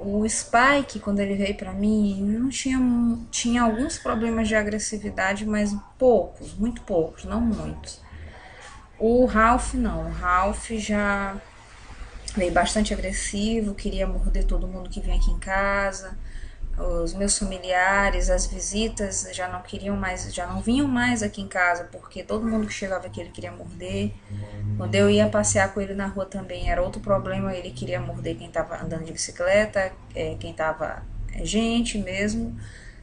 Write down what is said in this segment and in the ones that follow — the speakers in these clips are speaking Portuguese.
O Spike, quando ele veio pra mim, não tinha alguns problemas de agressividade, mas poucos, muito poucos, não muitos. O Ralph não, o Ralph já veio bastante agressivo, queria morder todo mundo que vinha aqui em casa. Os meus familiares, as visitas já não queriam mais, já não vinham mais aqui em casa, porque todo mundo que chegava aqui ele queria morder. Quando eu ia passear com ele na rua também era outro problema, ele queria morder quem estava andando de bicicleta, quem estava gente mesmo,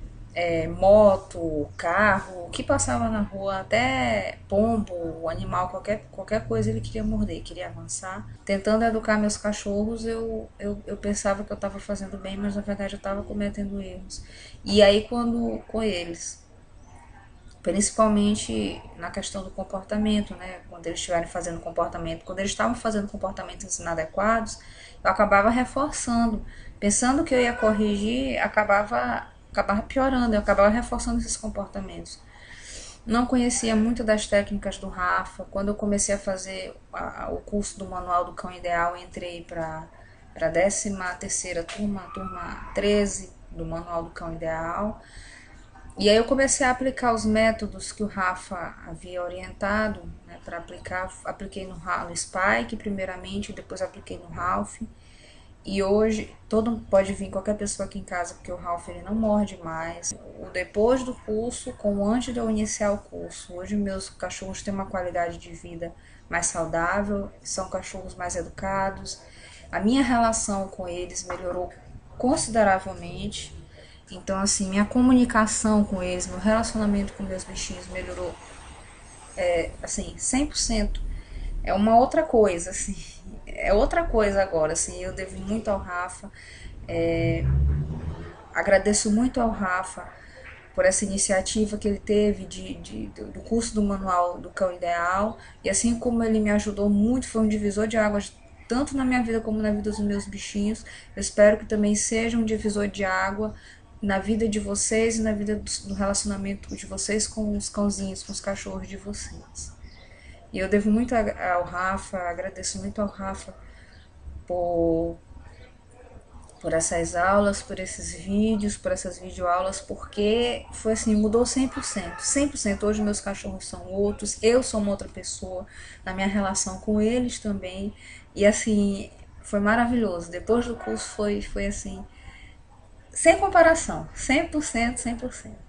moto, carro, o que passava na rua, até pombo, animal, qualquer coisa ele queria morder, queria avançar. Tentando educar meus cachorros, eu pensava que eu estava fazendo bem, mas na verdade eu estava cometendo erros. E aí quando com eles, principalmente na questão do comportamento, né? Quando eles estiverem fazendo comportamento, quando eles estavam fazendo comportamentos inadequados, eu acabava reforçando, pensando que eu ia corrigir, acabava piorando, eu acabava reforçando esses comportamentos. Não conhecia muito das técnicas do Rafa. Quando eu comecei a fazer o curso do Manual do Cão Ideal, entrei para a 13ª turma, turma 13 do Manual do Cão Ideal. E aí eu comecei a aplicar os métodos que o Rafa havia orientado, né, para aplicar. Apliquei no Spike primeiramente, depois apliquei no Ralph. E hoje todo pode vir qualquer pessoa aqui em casa, porque o Ralph ele não morde mais. O depois do curso, com o antes de eu iniciar o curso. Hoje meus cachorros têm uma qualidade de vida mais saudável, são cachorros mais educados. A minha relação com eles melhorou consideravelmente. Então, assim, minha comunicação com eles, meu relacionamento com meus bichinhos melhorou, assim, 100%. É uma outra coisa, assim. É outra coisa agora, assim. Eu devo muito ao Rafa. É, agradeço muito ao Rafa por essa iniciativa que ele teve do curso do Manual do Cão Ideal. E assim como ele me ajudou muito, foi um divisor de águas tanto na minha vida como na vida dos meus bichinhos. Eu espero que também seja um divisor de água na vida de vocês e na vida do relacionamento de vocês com os cãozinhos, com os cachorros de vocês. E eu devo muito ao Rafa, agradeço muito ao Rafa por, por essas aulas, por esses vídeos, por essas videoaulas, porque foi assim, mudou 100%. 100%. Hoje meus cachorros são outros, eu sou uma outra pessoa, na minha relação com eles também. E assim, foi maravilhoso. Depois do curso foi assim, sem comparação, 100%, 100%.